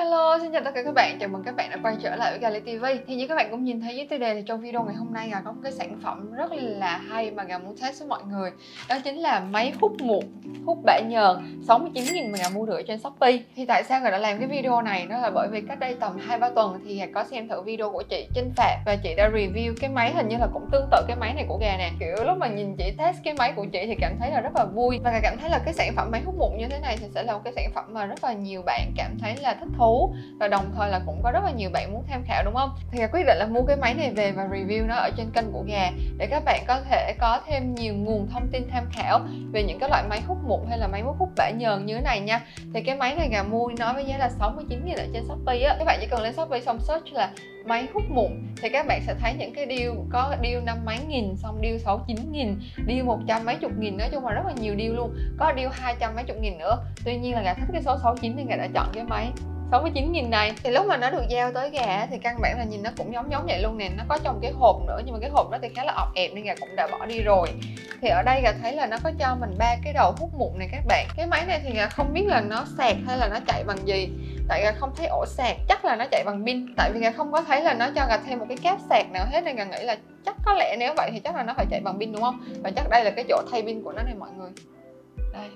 Hello, xin chào tất cả các bạn, chào mừng các bạn đã quay trở lại với Gà Lê TV. Thì như các bạn cũng nhìn thấy dưới tiêu đề thì trong video ngày hôm nay Gà có một cái sản phẩm rất là hay mà Gà muốn test với mọi người. Đó chính là máy hút mụn, hút bã nhờn 69.000 mà Gà mua được trên Shopee. Thì tại sao Gà đã làm cái video này? Đó là bởi vì cách đây tầm 2-3 tuần thì Gà có xem thử video của chị Trinh Phạm và chị đã review cái máy hình như là cũng tương tự cái máy này của Gà nè. Kiểu lúc mà nhìn chị test cái máy của chị thì cảm thấy là rất là vui và Gà cảm thấy là cái sản phẩm máy hút mụn như thế này thì sẽ là một cái sản phẩm mà rất là nhiều bạn cảm thấy là thích thú và đồng thời là cũng có rất là nhiều bạn muốn tham khảo, đúng không? Thì Gà quyết định là mua cái máy này về và review nó ở trên kênh của Gà để các bạn có thể có thêm nhiều nguồn thông tin tham khảo về những cái loại máy hút mụn hay là máy hút bã nhờn như thế này nha. Thì cái máy này Gà mua nói với giá là 69.000 ở trên Shopee á. Các bạn chỉ cần lên Shopee xong search là máy hút mụn thì các bạn sẽ thấy những cái deal, có deal 5 mấy nghìn, xong deal 69.000, deal 100 mấy chục nghìn, nói chung là rất là nhiều deal luôn, có deal 200 mấy chục nghìn nữa. Tuy nhiên là Gà thích cái số 69 nên Gà đã chọn cái máy 69.000 này. Thì lúc mà nó được giao tới Gà thì căn bản là nhìn nó cũng giống vậy luôn nè, nó có trong cái hộp nữa nhưng mà cái hộp đó thì khá là ọp ẹp nên Gà cũng đã bỏ đi rồi. Thì ở đây Gà thấy là nó có cho mình 3 cái đầu hút mụn này các bạn. Cái máy này thì Gà không biết là nó sạc hay là nó chạy bằng gì, tại Gà không thấy ổ sạc, chắc là nó chạy bằng pin, tại vì Gà không có thấy là nó cho Gà thêm một cái cáp sạc nào hết nên Gà nghĩ là chắc có lẽ nếu vậy thì chắc là nó phải chạy bằng pin, đúng không? Và chắc đây là cái chỗ thay pin của nó này mọi người. Đây,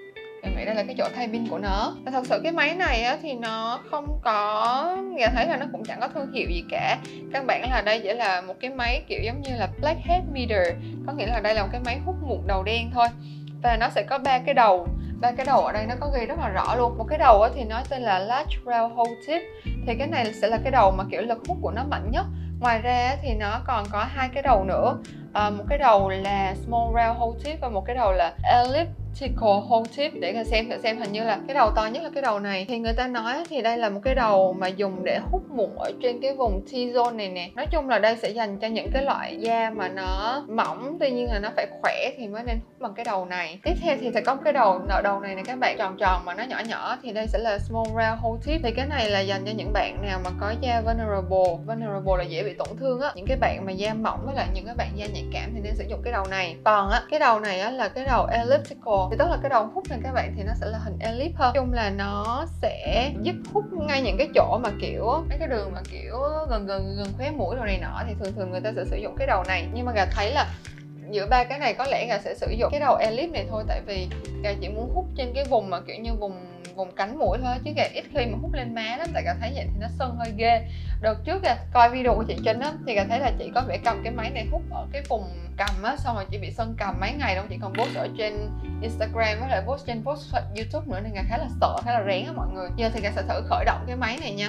Gà nghĩ đây là cái chỗ thay pin của nó. Và thật sự cái máy này á, thì nó không có, Gà thấy là nó cũng chẳng có thương hiệu gì cả. Căn bản là đây chỉ là một cái máy kiểu giống như là blackhead meter, có nghĩa là đây là một cái máy hút mụn đầu đen thôi. Và nó sẽ có 3 cái đầu. 3 cái đầu ở đây nó có ghi rất là rõ luôn. Một cái đầu á, thì nó tên là large round hole tip. Thì cái này sẽ là cái đầu mà kiểu lực hút của nó mạnh nhất. Ngoài ra thì nó còn có 2 cái đầu nữa. Một cái đầu là small round hole tip và một cái đầu là elliptical hole tip. Để thử xem, hình như là cái đầu to nhất là cái đầu này. Thì người ta nói thì đây là một cái đầu mà dùng để hút mụn ở trên cái vùng T-zone này nè. Nói chung là đây sẽ dành cho những cái loại da mà nó mỏng, tuy nhiên là nó phải khỏe thì mới nên hút bằng cái đầu này. Tiếp theo thì sẽ có một cái đầu này các bạn, tròn tròn mà nó nhỏ nhỏ, thì đây sẽ là small round hole tip. Thì cái này là dành cho những bạn nào mà có da vulnerable là dễ bị tổn thương á, những cái bạn mà da mỏng với lại những cái bạn da nhạy cảm thì nên sử dụng cái đầu này. Còn á, cái đầu này á là cái đầu elliptical, thì tức là cái đầu hút này các bạn thì nó sẽ là hình ellipse hơn. Chung là nó sẽ giúp hút ngay những cái chỗ mà kiểu mấy cái đường mà kiểu gần khóe mũi rồi này nọ thì thường người ta sẽ sử dụng cái đầu này. Nhưng mà Gà thấy là giữa 3 cái này có lẽ Gà sẽ sử dụng cái đầu ellipse này thôi, tại vì Gà chỉ muốn hút trên cái vùng mà kiểu như vùng cánh mũi thôi, chứ Gà ít khi mà hút lên má lắm, tại Gà thấy vậy thì nó sưng hơi ghê. Đợt trước Gà coi video của chị Trinh á thì Gà thấy là chị có vẻ cầm cái máy này hút ở cái vùng cầm á, xong rồi chị bị sưng cầm mấy ngày đâu, chị còn post ở trên Instagram với lại post trên YouTube nữa nên Gà khá là sợ, khá là rén á mọi người. Giờ thì Gà sẽ thử khởi động cái máy này nha.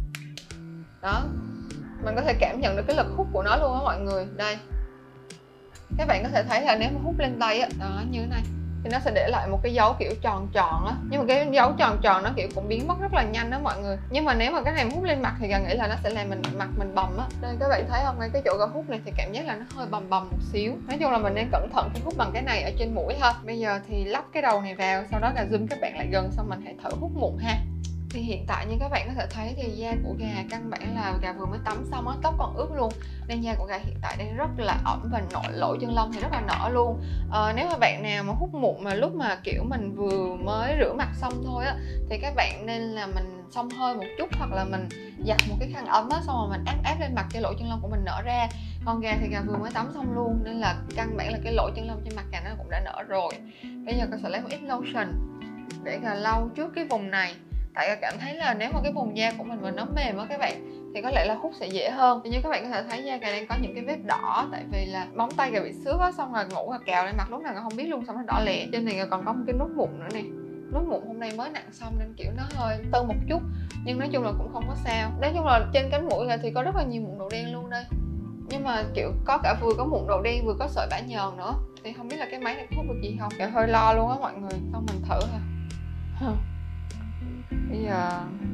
Đó, mình có thể cảm nhận được cái lực hút của nó luôn á mọi người. Đây, các bạn có thể thấy là nếu mà hút lên tay á, đó như thế này thì nó sẽ để lại một cái dấu kiểu tròn tròn á, nhưng mà cái dấu tròn tròn nó kiểu cũng biến mất rất là nhanh đó mọi người. Nhưng mà nếu mà cái này hút lên mặt thì Gà nghĩ là nó sẽ làm mặt mình bầm á. Đây các bạn thấy không, ngay cái chỗ Gà hút này thì cảm giác là nó hơi bầm một xíu. Nói chung là mình nên cẩn thận khi hút bằng cái này ở trên mũi ha. Bây giờ thì lắp cái đầu này vào, sau đó Gà zoom các bạn lại gần, xong mình hãy thử hút mụn ha. Thì hiện tại như các bạn có thể thấy thì da của Gà căn bản là Gà vừa mới tắm xong á, tóc còn ướt luôn nên da của Gà hiện tại đang rất là ẩm và lỗ chân lông thì rất là nở luôn. Nếu mà bạn nào mà hút mụn mà lúc mà kiểu mình vừa mới rửa mặt xong thôi á thì các bạn nên là mình xông hơi một chút, hoặc là mình giặt một cái khăn ấm á, xong rồi mình áp lên mặt cho lỗ chân lông của mình nở ra. Còn Gà thì Gà vừa mới tắm xong luôn nên là căn bản là cái lỗ chân lông trên mặt Gà nó cũng đã nở rồi. Bây giờ Gà sẽ lấy một ít lotion để Gà lau trước cái vùng này, tại Gà cảm thấy là nếu mà cái vùng da của mình mà nó mềm á các bạn thì có lẽ là hút sẽ dễ hơn. Thì như các bạn có thể thấy da Gà đang có những cái vết đỏ, tại vì là móng tay Gà bị xước á, xong rồi ngủ Gà cào lên mặt lúc nào Gà không biết luôn, xong nó đỏ lẹ. Trên này Gà còn có một cái nốt mụn nữa nè. Nốt mụn hôm nay mới nặng xong nên kiểu nó hơi tưng một chút, nhưng nói chung là cũng không có sao. Nói chung là trên cánh mũi Gà thì có rất là nhiều mụn đầu đen luôn đây, nhưng mà kiểu có cả vừa có mụn đầu đen vừa có sợi bã nhờn nữa, thì không biết là cái máy này có hút được gì không. Gà hơi lo luôn á mọi người, xong mình thử ha. Bây giờ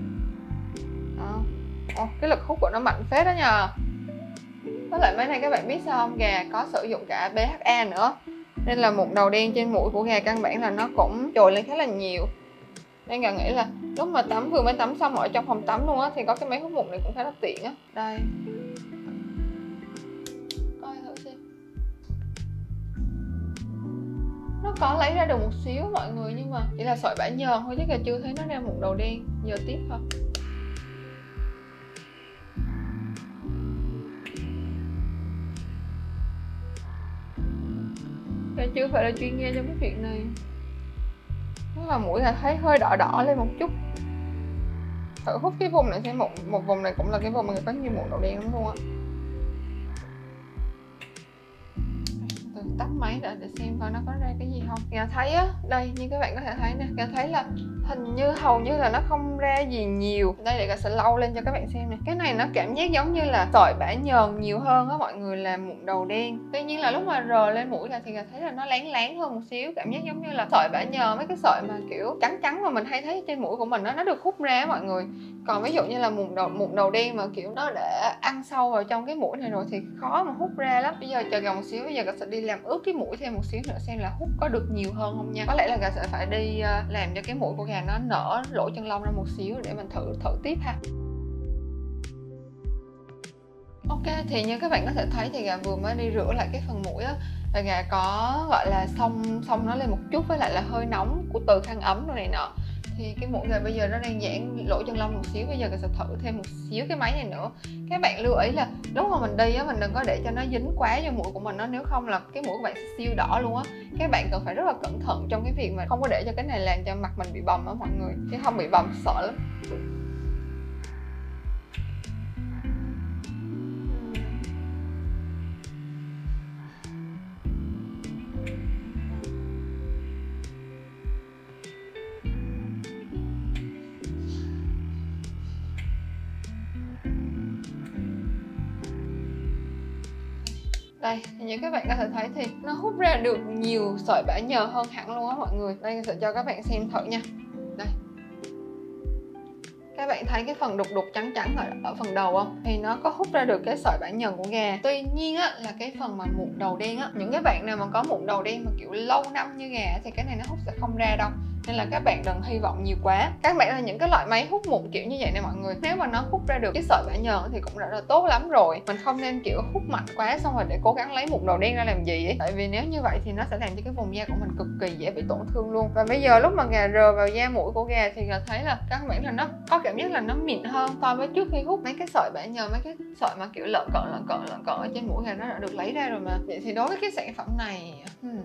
đó. Cái lực hút của nó mạnh phết đó nhờ. Với lại máy này các bạn biết sao không, Gà có sử dụng cả BHA nữa nên là mụn đầu đen trên mũi của Gà căn bản là nó cũng trồi lên khá là nhiều. Nên Gà nghĩ là lúc mà vừa mới tắm xong ở trong phòng tắm luôn á thì có cái máy hút mụn này cũng khá là tiện á. Đây, coi thử xem. Nó có lấy ra được một xíu mọi người, nhưng mà chỉ là sợi bã nhờn thôi chứ Gà chưa thấy nó ra mụn đầu đen. Giờ tiếp thôi. Gà chưa phải là chuyên gia trong cái chuyện này. Nếu mà mũi là thấy hơi đỏ đỏ lên một chút. Thử hút cái vùng này xem, một vùng này cũng là cái vùng mà có nhiều mụn đầu đen lắm luôn á. Từ tắt máy để xem coi nó có ra cái gì không. Gà thấy á, đây như các bạn có thể thấy nè, gà thấy là hình như hầu như là nó không ra gì nhiều. Đây để gà sẽ lau lên cho các bạn xem nè. Cái này nó cảm giác giống như là sợi bã nhờn nhiều hơn á mọi người, là mụn đầu đen. Tuy nhiên là lúc mà rờ lên mũi là thì gà thấy là nó láng láng hơn một xíu, cảm giác giống như là sợi bã nhờn, mấy cái sợi mà kiểu trắng trắng mà mình hay thấy trên mũi của mình nó được hút ra á mọi người. Còn ví dụ như là mụn đầu đen mà kiểu nó đã ăn sâu vào trong cái mũi này rồi thì khó mà hút ra lắm. Bây giờ chờ gà một xíu, bây giờ gà sẽ đi làm ướt cái mũi thêm một xíu nữa xem là hút có được nhiều hơn không nha. Có lẽ là gà sẽ phải đi làm cho cái mũi của gà nó nở lỗ chân lông ra một xíu để mình thử tiếp ha. Ok, thì như các bạn có thể thấy thì gà vừa mới đi rửa lại cái phần mũi á, và gà có gọi là xông nó lên một chút với lại là hơi nóng của từ khăn ấm rồi này nọ. Thì cái mũi gà bây giờ nó đang giãn lỗ chân lông một xíu, bây giờ gà sẽ thử thêm một xíu cái máy này nữa. Các bạn lưu ý là lúc mà mình đi á, mình đừng có để cho nó dính quá vô mũi của mình đó, nếu không là cái mũi của bạn sẽ siêu đỏ luôn á. Các bạn cần phải rất là cẩn thận trong cái việc mà không có để cho cái này làm cho mặt mình bị bầm á mọi người, chứ không bị bầm sợ lắm. Đây, như các bạn có thể thấy thì nó hút ra được nhiều sợi bã nhờn hơn hẳn luôn á mọi người. Đây sẽ cho các bạn xem thử nha. Đây, các bạn thấy cái phần đục trắng ở phần đầu không? Thì nó có hút ra được cái sợi bã nhờn của gà. Tuy nhiên á, là cái phần mà mụn đầu đen á, những cái bạn nào mà có mụn đầu đen mà kiểu lâu năm như gà thì cái này nó hút sẽ không ra đâu. Nên là các bạn đừng hy vọng nhiều quá. Các bạn là những cái loại máy hút mụn kiểu như vậy nè mọi người, nếu mà nó hút ra được cái sợi bã nhờn thì cũng đã là tốt lắm rồi. Mình không nên kiểu hút mạnh quá xong rồi để cố gắng lấy mụn đầu đen ra làm gì ấy. Tại vì nếu như vậy thì nó sẽ làm cho cái vùng da của mình cực kỳ dễ bị tổn thương luôn. Và bây giờ lúc mà gà rờ vào da mũi của gà thì gà thấy là các bạn là nó có cảm giác là nó mịn hơn so với trước khi hút. Mấy cái sợi bã nhờn, mấy cái sợi mà kiểu lợn cợn ở trên mũi gà nó đã được lấy ra rồi mà. Vậy thì đối với cái sản phẩm này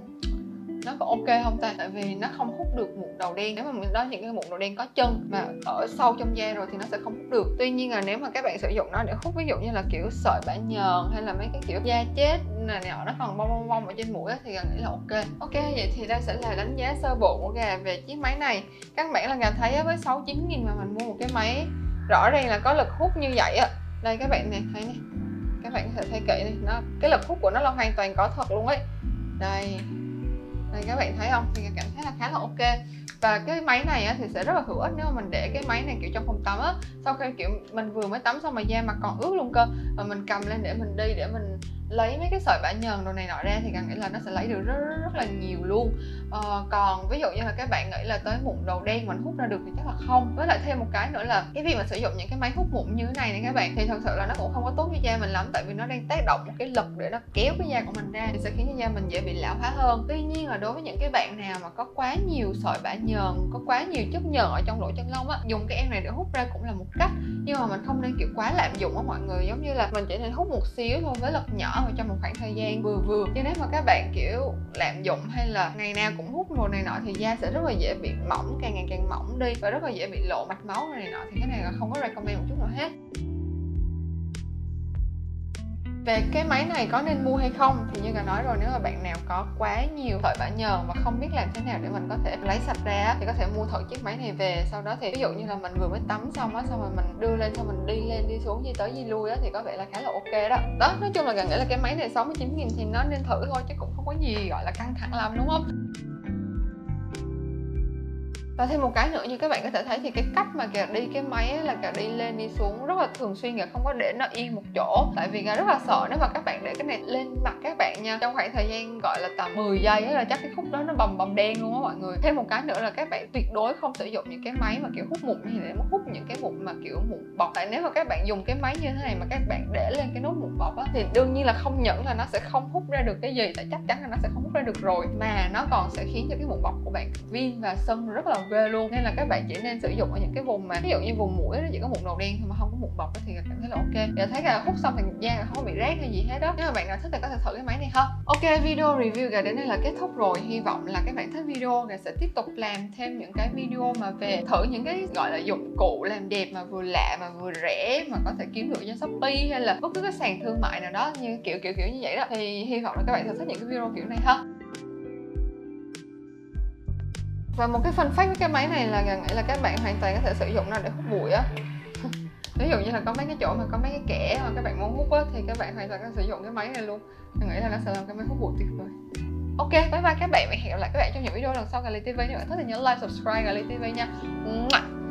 nó có ok không ta? Tại vì nó không hút được mụn đầu đen. Nếu mà mình nói những cái mụn đầu đen có chân mà ở sâu trong da rồi thì nó sẽ không hút được. Tuy nhiên là nếu mà các bạn sử dụng nó để hút, ví dụ như là kiểu sợi bã nhờn hay là mấy cái kiểu da chết này nọ nó còn bong ở trên mũi thì gà nghĩ là ok. Ok, vậy thì đây sẽ là đánh giá sơ bộ của gà về chiếc máy này. Các bạn là gà thấy với 6-9 nghìn mà mình mua một cái máy rõ ràng là có lực hút như vậy á. Đây các bạn nè, thấy nè, các bạn có thể thấy kỹ này, cái lực hút của nó là hoàn toàn có thật luôn ấy. Đây các bạn thấy không, thì cảm thấy là khá là ok. Và cái máy này á, thì sẽ rất là hữu ích nếu mà mình để cái máy này kiểu trong phòng tắm á, sau khi kiểu mình vừa mới tắm xong mà da mặt còn ướt luôn cơ, và mình cầm lên để mình đi để mình lấy mấy cái sợi bã nhờn đồ này nọ ra thì nghĩ là nó sẽ lấy được rất là nhiều luôn. Còn ví dụ như là các bạn nghĩ là tới mụn đầu đen mình hút ra được thì chắc là không. Với lại thêm một cái nữa là cái việc mà sử dụng những cái máy hút mụn như thế này nè các bạn, thì thật sự là nó cũng không có tốt cho da mình lắm, tại vì nó đang tác động một cái lực để nó kéo cái da của mình ra thì sẽ khiến cho da mình dễ bị lão hóa hơn. Tuy nhiên là đối với những cái bạn nào mà có quá nhiều sợi bã nhờn, có quá nhiều chất nhờn ở trong lỗ chân lông á, dùng cái em này để hút ra cũng là một cách, nhưng mà mình không nên kiểu quá lạm dụng á mọi người. Giống như là mình chỉ nên hút một xíu thôi với lực nhỏ vào trong một khoảng thời gian vừa. Chứ nếu mà các bạn kiểu lạm dụng hay là ngày nào cũng hút đồ này nọ thì da sẽ rất là dễ bị mỏng, càng ngày càng mỏng đi, và rất là dễ bị lộ mạch máu này nọ, thì cái này là không có recommend một chút nào hết. Về cái máy này có nên mua hay không thì như đã nói rồi, nếu mà bạn nào có quá nhiều sợi bã nhờn và không biết làm thế nào để mình có thể lấy sạch ra thì có thể mua thử chiếc máy này về. Sau đó thì ví dụ như là mình vừa mới tắm xong á, xong rồi mình đưa lên, xong mình đi lên đi xuống, đi tới đi lui á, thì có vẻ là khá là ok đó. Đó, nói chung là gần nghĩ là cái máy này 69.000 thì nó nên thử thôi, chứ cũng không có gì gọi là căng thẳng lắm, đúng không? Và thêm một cái nữa, như các bạn có thể thấy thì cái cách mà Gà đi cái máy ấy là Gà đi lên đi xuống rất là thường xuyên, Gà không có để nó yên một chỗ. Tại vì Gà rất là sợ nếu mà các bạn để cái này lên mặt các bạn nha, trong khoảng thời gian gọi là tầm 10 giây ấy là chắc cái khúc đó nó bầm đen luôn á mọi người. Thêm một cái nữa là các bạn tuyệt đối không sử dụng những cái máy mà kiểu hút mụn như để mà hút những cái mụn mà kiểu mụn bọc. Tại nếu mà các bạn dùng cái máy như thế này mà các bạn để lên cái nốt mụn bọc á, thì đương nhiên là không những là nó sẽ không hút ra được cái gì, tại chắc chắn là nó sẽ không hút ra được rồi, mà nó còn sẽ khiến cho cái mụn bọc của bạn viêm và sưng rất là ghê luôn. Nên là các bạn chỉ nên sử dụng ở những cái vùng mà ví dụ như vùng mũi nó chỉ có mụn đầu đen thôi mà không có mụn bọc thì cảm thấy là ok. Và thấy là hút xong thì da không có bị rát hay gì hết đó. Nếu mà bạn nào thích thì có thể thử cái máy này ha. Ok, video review gà đến đây là kết thúc rồi. Hy vọng là các bạn thích video, gà sẽ tiếp tục làm thêm những cái video mà về thử những cái gọi là dụng cụ làm đẹp mà vừa lạ mà vừa rẻ mà có thể kiếm được trên Shopee hay là bất cứ cái sàn thương mại nào đó như kiểu như vậy đó. Thì hy vọng là các bạn sẽ thích những cái video kiểu này ha. Và một cái fun fact với cái máy này là nghĩ là các bạn hoàn toàn có thể sử dụng nó để hút bụi á. Ví dụ như là có mấy cái chỗ mà có mấy cái kẽ mà các bạn muốn hút á thì các bạn hoàn toàn có thể sử dụng cái máy này luôn. Mình nghĩ là nó sẽ làm cái máy hút bụi tuyệt vời. Ok, bye bye các bạn. Hẹn gặp lại các bạn trong những video lần sau Gà Lì TV. Nếu bạn thích thì nhớ like, subscribe Gà Lì TV nha.